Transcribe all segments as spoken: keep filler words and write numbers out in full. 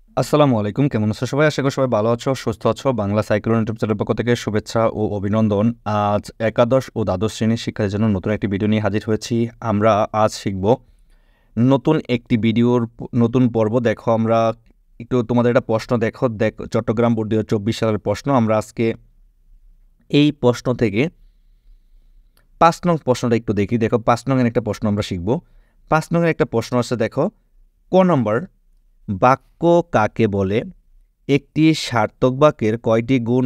আসসালামু আলাইকুম, কেমন আছো সবাই? আশা করি সবাই ভালো আছো, সুস্থ আছো। বাংলা সাইক্লোন ইউটিউব চ্যানেলের পক্ষ থেকে শুভেচ্ছা ও অভিনন্দন। আজ একাদশ ও দ্বাদশ শ্রেণীর শিক্ষার্থীর জন্য নতুন একটি ভিডিও নিয়ে হাজির হয়েছি। আমরা আজ শিখব নতুন একটি ভিডিওর প- নতুন পর্ব। দেখো, আমরা একটু তোমাদের একটা প্রশ্ন দেখো দেখ চট্টগ্রাম বোর্ড দুই হাজার চব্বিশ সালের প্রশ্ন। আমরা আজকে এই প্রশ্ন থেকে পাঁচ নং প্রশ্নটা একটু দেখি। দেখো, পাঁচ নং এর একটা প্রশ্ন আমরা শিখব। পাঁচ নং এর একটা প্রশ্ন আছে, দেখো ক নম্বর, বাক্য কাকে বলে? একটি সার্থক বাক্যের কয়টি গুণ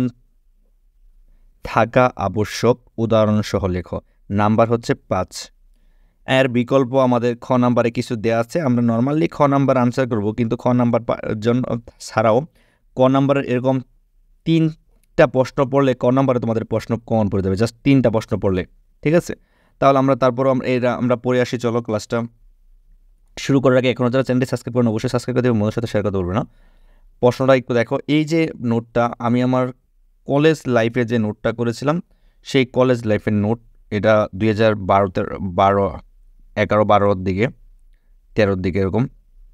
থাকা আবশ্যক? উদাহরণসহ লেখো। নাম্বার হচ্ছে পাঁচ। এর বিকল্প আমাদের খ নাম্বারে কিছু দেওয়া আছে। আমরা নর্মালি খ নাম্বার আনসার করব, কিন্তু খ নাম্বার জন্য ছাড়াও ক নাম্বারের এরকম তিনটা প্রশ্ন পড়লে ক নাম্বারে তোমাদের প্রশ্ন কমন পড়ে যাবে, জাস্ট তিনটা প্রশ্ন পড়লে। ঠিক আছে, তাহলে আমরা তারপর আমরা এরা আমরা পড়ে আসি। চলো, ক্লাসটা শুরু করার আগে এখনও যারা চ্যানেলটি সাবস্ক্রাইব করেন অবশ্যই সাবস্ক্রাইব করে দেবে, মনের সাথে শেয়ার করতে বলবে না। প্রশ্নটা একটু দেখো। এই যে নোটটা আমি আমার কলেজ লাইফে যে নোটটা করেছিলাম, সেই কলেজ লাইফের নোট। এটা দুই হাজার বারোতে বারো এগারো বারোর দিকে, তেরোর দিকে এরকম।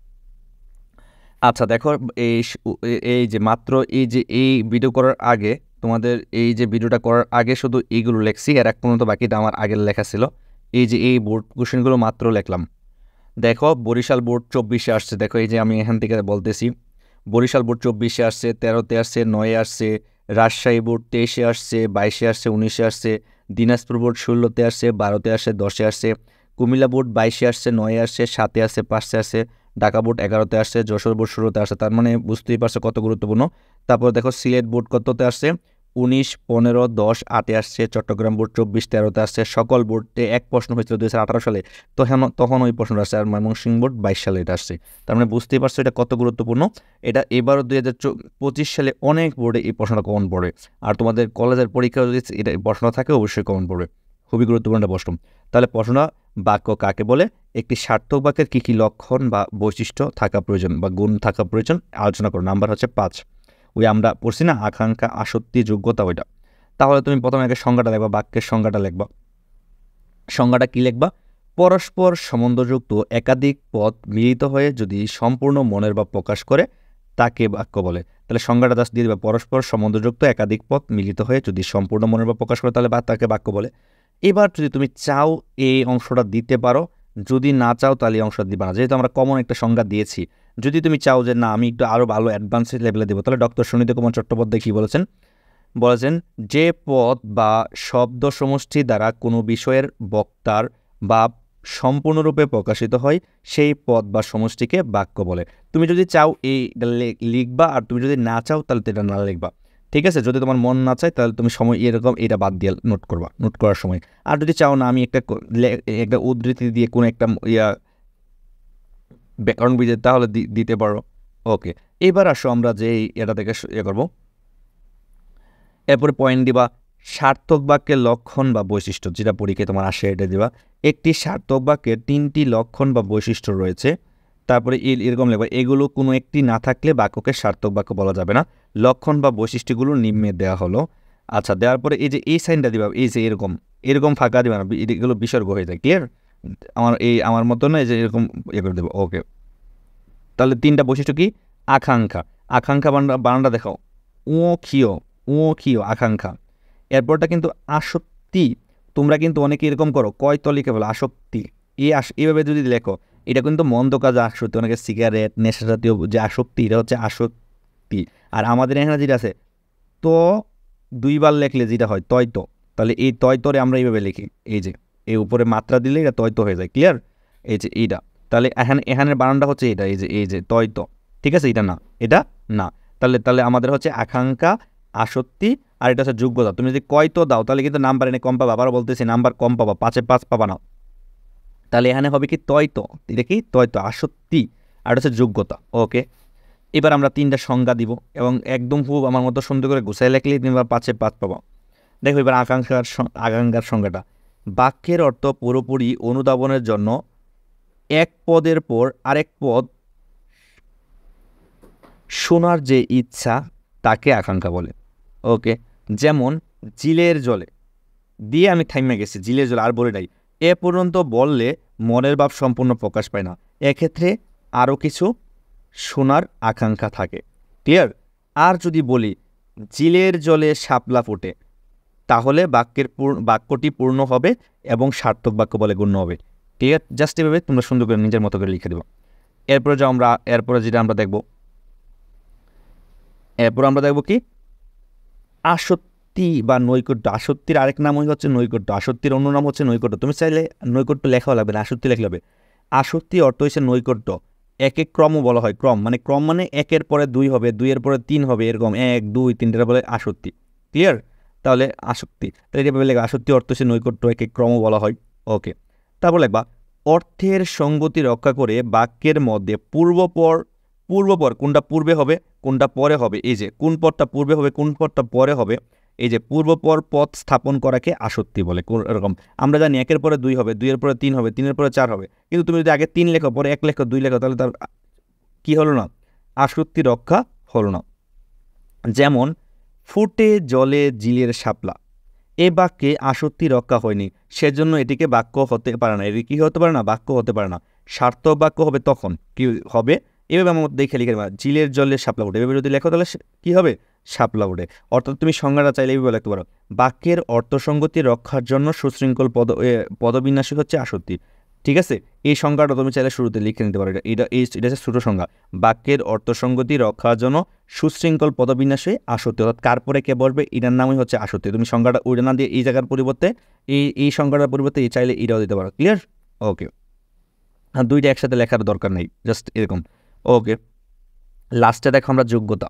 আচ্ছা দেখো, এই এই যে মাত্র এই যে এই ভিডিও করার আগে, তোমাদের এই যে ভিডিওটা করার আগে শুধু এইগুলো লেখছি, আর এক পর্যন্ত বাকিটা আমার আগের লেখা ছিল। এই যে এই বোর্ড কোশ্চেনগুলো মাত্র লেখলাম। দেখো, বরিশাল বোর্ড চব্বিশে আসছে। দেখো, এই যে আমি এখান থেকে বলতেছি, বরিশাল বোর্ড চব্বিশে আসছে, তেরোতে আসছে, নয়ে আসছে। রাজশাহী বোর্ড তেইশে আসছে, বাইশে আসছে, উনিশে আসছে। দিনাজপুর বোর্ড ষোলোতে আসছে, বারোতে আসছে, দশে আসছে। কুমিল্লা বোর্ড বাইশে আসছে, নয়ে আসছে, সাতে আসছে, পাঁচে আসছে। ঢাকা বোর্ড এগারোতে আসছে, যশোর বোর্ড ষোলোতে আসছে। তার মানে বুঝতেই পারছো কত গুরুত্বপূর্ণ। তারপর দেখো, সিলেট বোর্ড কততে আসছে? উনিশ, পনেরো, দশ, আটে আসছে। চট্টগ্রাম বোর্ড চব্বিশ, তেরোতে আসছে। সকল বোর্ডে এক প্রশ্ন হয়েছিল দুই হাজার আঠারো সালে, তখন তখন ওই প্রশ্নটা আসছে। আর ময়মনসিংহ বোর্ড বাইশ সালে এটা আসছে। তার মানে বুঝতেই পারছো এটা কত গুরুত্বপূর্ণ। এটা এবারও দুই হাজার পঁচিশ সালে অনেক বোর্ডে এই প্রশ্নটা কমন পড়ে। আর তোমাদের কলেজের পরীক্ষা যদি এটা প্রশ্ন থাকে, অবশ্যই কমন পড়বে। খুবই গুরুত্বপূর্ণ একটা প্রশ্ন। তাহলে প্রশ্নটা, বাক্য কাকে বলে? একটি সার্থক বাক্যের কী কী লক্ষণ বা বৈশিষ্ট্য থাকা প্রয়োজন বা গুণ থাকা প্রয়োজন আলোচনা করো। নাম্বার হচ্ছে পাঁচ। ওই আমরা পড়ছি না, আকাঙ্ক্ষা, আসক্তি, যোগ্যতা, ওইটা। তাহলে তুমি প্রথমে আগে সংজ্ঞাটা লিখবা, বাক্যের সংজ্ঞাটা লিখবা। সংজ্ঞাটা কী লিখবা? পরস্পর সম্বন্ধযুক্ত একাধিক পদ মিলিত হয়ে যদি সম্পূর্ণ মনের ভাব প্রকাশ করে, তাকে বাক্য বলে। তাহলে সংজ্ঞাটা জাস্ট দিয়ে দিবা, পরস্পর সম্বন্ধযুক্ত একাধিক পদ মিলিত হয়ে যদি সম্পূর্ণ মনের ভাব প্রকাশ করে, তাহলে বা তাকে বাক্য বলে। এবার যদি তুমি চাও এই অংশটা দিতে পারো, যদি না চাও তাহলে এই অংশটা দিবা না, যেহেতু আমরা কমন একটা সংজ্ঞা দিয়েছি। যদি তুমি চাও যে না, আমি একটু আরও ভালো অ্যাডভান্স লেভেলে দেবো, তাহলে ডক্টর সুনীত কুমার চট্টোপাধ্যায় কী বলেছেন? বলেছেন, যে পদ বা শব্দ সমষ্টি দ্বারা কোনো বিষয়ের বক্তার বা সম্পূর্ণরূপে প্রকাশিত হয়, সেই পদ বা সমষ্টিকে বাক্য বলে। তুমি যদি চাও এই লিখবা, আর তুমি যদি না চাও তাহলে তো এটা না লিখবা। ঠিক আছে, যদি তোমার মন না চায় তাহলে তুমি সময় এরকম এটা বাদ দিয়ে নোট করবা, নোট করার সময়। আর যদি চাও না, আমি একটা একটা উদ্ধৃতি দিয়ে কোনো একটা ইয়া ব্যাকরণ বিজয়, তাহলে দিতে পারো। ওকে, এবার আসো আমরা যে এটা থেকে ইয়ে করবো। এরপরে পয়েন্ট দিবা, সার্থক বাক্যের লক্ষণ বা বৈশিষ্ট্য, যেটা পরীক্ষায় তোমার আসে এটা দিবা। একটি সার্থক বাক্যের তিনটি লক্ষণ বা বৈশিষ্ট্য রয়েছে। তারপরে এরকম লিখবা, এগুলো কোনো একটি না থাকলে বাক্যকে সার্থক বাক্য বলা যাবে না। লক্ষণ বা বৈশিষ্ট্যগুলো নিম্নে দেওয়া হলো। আচ্ছা, দেওয়ার পরে এই যে এই সাইনটা দিবা, এই যে এরকম এরকম ফাঁকা দিবা না, এগুলো বিসর্গ হয়ে যায়। ক্লিয়ার? আমার এই আমার মতো না, এই যে এরকম ইয়ে করে দেবো। ওকে, তাহলে তিনটা বৈশিষ্ট্য কি? আকাঙ্ক্ষা, আকাঙ্ক্ষা বানানটা দেখাও, ও খিও, ও খিও, আকাঙ্ক্ষা। এরপরটা কিন্তু আসক্তি। তোমরা কিন্তু অনেকে এরকম করো, কয় তো লিখে বলো আসক্তি। এই এইভাবে যদি লেখো, এটা কিন্তু মন্দ কাজে আসক্তি। অনেকে সিগারেট, নেশা জাতীয় যে আসক্তি, এটা হচ্ছে আসক্তি। আর আমাদের এখানে যেটা আছে, তো দুইবার লেখলে যেটা হয় তয় তো, তাহলে এই তয় তরে আমরা এইভাবে লিখি, এই যে এই উপরে মাত্রা দিলে এটা তয় তো হয়ে যায়। ক্লিয়ার? এই যে এইটা, তাহলে এখানে এখানের বানানটা হচ্ছে এটা, এই যে এই যে তয় তো। ঠিক আছে, এটা না, এটা না। তাহলে তাহলে আমাদের হচ্ছে আকাঙ্ক্ষা, আসক্তি, আর এটা হচ্ছে যোগ্যতা। তুমি যদি কয় তো দাও, তাহলে কিন্তু নাম্বার এনে কম পাবা। আবারও বলতেছি, নাম্বার কম পাবা, পাঁচে পাঁচ পাবা না। তাহলে এখানে হবে কি, তয় তো, এটা কি তয় তো, আসক্তি, আর হচ্ছে যোগ্যতা। ওকে, এবার আমরা তিনটা সংজ্ঞা দিব, এবং একদম খুব আমার মতো সুন্দর করে গুছাই লেখলে তুমি পাঁচে পাঁচ পাবা। দেখো এবার আকাঙ্ক্ষার আকাঙ্ক্ষার সংজ্ঞাটা, বাক্যের অর্থ পুরোপুরি অনুধাবনের জন্য এক পদের পর আরেক পদ শোনার যে ইচ্ছা, তাকে আকাঙ্ক্ষা বলে। ওকে, যেমন জিলের জলে দিয়ে আমি থাইমে গেছি, জিলের জলে আর বলে নাই, এ পর্যন্ত বললে মনের ভাব সম্পূর্ণ প্রকাশ পায় না। এক্ষেত্রে আরও কিছু শোনার আকাঙ্ক্ষা থাকে। ক্লিয়ার? আর যদি বলি চিলের জলে শাপলা ফোটে, তাহলে বাক্যের বাক্যটি পূর্ণ হবে এবং সার্থক বাক্য বলে গণ্য হবে। ঠিক আছে? জাস্ট এভাবে তোমরা সুন্দর করে নিজের মতো করে লিখে দেবো। এরপরে যে আমরা এরপরে যেটা আমরা দেখব এরপর আমরা দেখব কি আসক্তি বা নৈকট্য। আসক্তির আরেক নামই হচ্ছে নৈকট্য, আসক্তির অন্য নাম হচ্ছে নৈকট্য। তুমি চাইলে নৈকট্য লেখাও লাগবে না, আসক্তি লেখলে হবে। আসক্তি অর্থ হচ্ছে নৈকট্য। এক এক ক্রমও বলা হয়, ক্রম মানে ক্রম মানে একের পরে দুই হবে, দুইয়ের পরে তিন হবে, এরকম এক দুই তিনটা বলে আসক্তি। ক্লিয়ার? তাহলে আসক্তি, তাহলে এটা লেখা আসক্তি অর্থ হচ্ছে নৈকট্য, এক এক ক্রমও বলা হয়। ওকে, তারপর লেখবা অর্থের সঙ্গতি রক্ষা করে বাক্যের মধ্যে পূর্বপর পূর্বপর কোনটা পূর্বে হবে কোনটা পরে হবে, এই যে কোন পদটা পূর্বে হবে কোন পদটা পরে হবে, এই যে পূর্বপর পদ স্থাপন করাকে আসক্তি বলে। এরকম আমরা জানি একের পরে দুই হবে, দুইয়ের পরে তিন হবে, তিনের পরে চার হবে, কিন্তু তুমি যদি আগে তিন লেখো পরে এক লেখো দুই লেখো তাহলে তার কী হলো না, আসক্তি রক্ষা হলো না। যেমন ফুটে জলে জিলের শাপলা, এ বাক্যে আসক্তি রক্ষা হয়নি, সেজন্য এটিকে বাক্য হতে পারে না। এটি কী হতে পারে না, বাক্য হতে পারে না। সার্থক বাক্য হবে তখন কি হবে, এভাবে আমার দেখে লিখে দেবা জিলের জলে শাপলা ওঠে, এভাবে যদি লেখো তাহলে কী হবে, শাপলা ওঠে। অর্থাৎ তুমি সংজ্ঞাটা চাইলে এইভাবে লিখতে পারো, বাক্যের অর্থসঙ্গতি রক্ষার জন্য সুশৃঙ্খল পদ পদবিন্যাসই হচ্ছে আসক্তি। ঠিক আছে, এই সংজ্ঞাটা তুমি চাইলে শুরুতে লিখে নিতে পারো। এটা এটা এটা হচ্ছে ছোটো সংজ্ঞা, বাক্যের অর্থসঙ্গতি রক্ষার জন্য সুশৃঙ্খল পদবিন্যাসে আসক্তি, অর্থাৎ কার পরে কে বসবে এটার নামই হচ্ছে আসক্তি। তুমি সংজ্ঞাটা ওইটা না দিয়ে এই জায়গার পরিবর্তে এই এই সংজ্ঞাটার পরিবর্তে এই চাইলে এটাও দিতে পারো। ক্লিয়ার? ওকে, আর দুইটা একসাথে লেখার দরকার নেই, জাস্ট এরকম। ওকে, লাস্টে দেখো আমরা যোগ্যতা।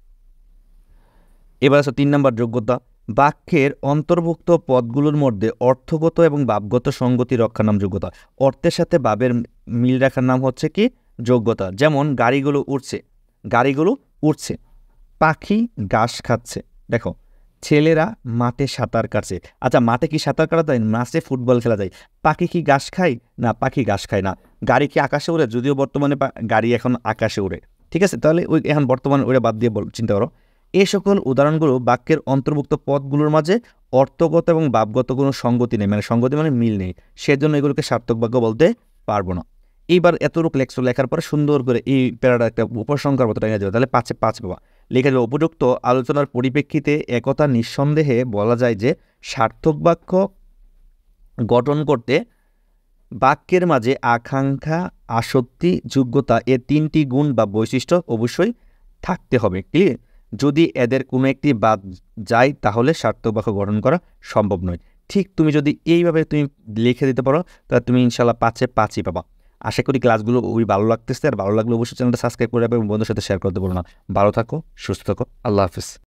এবার আছে তিন নম্বর যোগ্যতা। বাক্যের অন্তর্ভুক্ত পদগুলোর মধ্যে অর্থগত এবং ভাবগত সঙ্গতি রক্ষার নাম যোগ্যতা। অর্থের সাথে ভাবের মিল রাখার নাম হচ্ছে কি যোগ্যতা। যেমন গাড়িগুলো উড়ছে, গাড়িগুলো উড়ছে, পাখি ঘাস খাচ্ছে, দেখো ছেলেরা মাঠে সাঁতার কাটছে। আচ্ছা, মাঠে কি সাঁতার কাটা যায়, মাঠে ফুটবল খেলা যায়। পাখি কি ঘাস খায় না, পাখি ঘাস খায় না। গাড়ি কি আকাশে উড়ে, যদিও বর্তমানে গাড়ি এখন আকাশে উড়ে। ঠিক আছে, তাহলে ওই এখন বর্তমানে ওটা বাদ দিয়ে বল চিন্তা করো। এই সকল উদাহরণগুলো বাক্যের অন্তর্ভুক্ত পদগুলোর মাঝে অর্থগত এবং ভাবগত কোনো সঙ্গতি নেই, মানে সঙ্গতি মানে মিল নেই, সেজন্য এগুলোকে সার্থক বাক্য বলতে পারবো না। এইবার এতটুকু লেখছো, লেখার পরে সুন্দর করে এই প্যারাটা একটা উপসংহার মতো লেখা যাবে, তাহলে পাঁচে পাঁচ পাবা। লেখা যাবে উপযুক্ত আলোচনার পরিপ্রেক্ষিতে একথা নিঃসন্দেহে বলা যায় যে সার্থক বাক্য গঠন করতে বাক্যের মাঝে আকাঙ্ক্ষা, আসক্তি, যোগ্যতা এ তিনটি গুণ বা বৈশিষ্ট্য অবশ্যই থাকতে হবে। ক্লিয়ার? যদি এদের কোনো একটি বাদ যায় তাহলে সার্থক বাক্য গঠন করা সম্ভব নয়। ঠিক তুমি যদি এইভাবে তুমি লিখে দিতে পারো তাহলে তুমি ইনশাল্লাহ পাঁচে পাঁচই পাবা। আশা করি ক্লাসগুলো খুবই ভালো লাগতেছে, আর ভালো লাগলে অবশ্যই চ্যানেলটা সাবস্ক্রাইব করে রাখবে এবং বন্ধুদের সাথে শেয়ার করতে বলো না। ভালো থাকো, সুস্থ থাকো, আল্লাহ হাফিজ।